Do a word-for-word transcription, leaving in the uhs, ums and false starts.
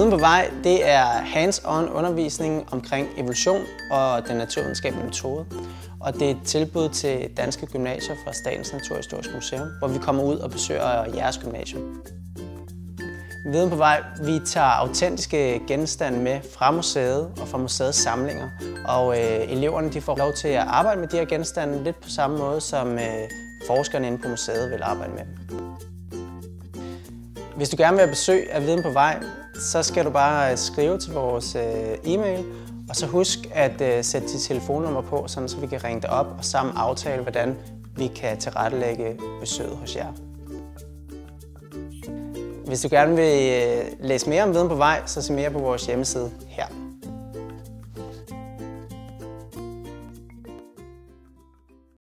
Viden på vej, det er hands-on undervisning omkring evolution og den naturvidenskabelige metode. Og det er et tilbud til danske gymnasier fra Statens Naturhistoriske Museum, hvor vi kommer ud og besøger jeres gymnasium. Viden på vej, vi tager autentiske genstande med fra museet og fra museets samlinger. Og øh, eleverne de får lov til at arbejde med de her genstande lidt på samme måde, som øh, forskerne inde på museet vil arbejde med dem. Hvis du gerne vil have besøg af Viden på vej, så skal du bare skrive til vores e-mail, og så husk at sætte dit telefonnummer på, så vi kan ringe dig op og sammen aftale, hvordan vi kan tilrettelægge besøget hos jer. Hvis du gerne vil læse mere om Viden på vej, så se mere på vores hjemmeside her.